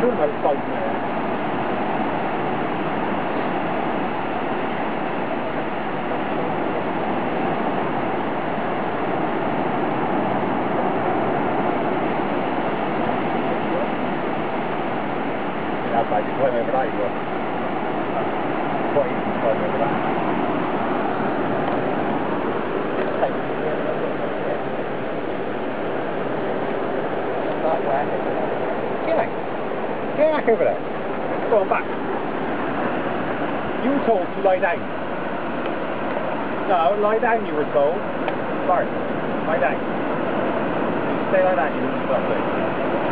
almost floating there. Yeah, baby, climb over that you will. Quite easy to climb over that. Get back over there. Go on, back. You were told to lie down. No, lie down you were told. Bart, lie down. You stay like that, you wouldn't stop it.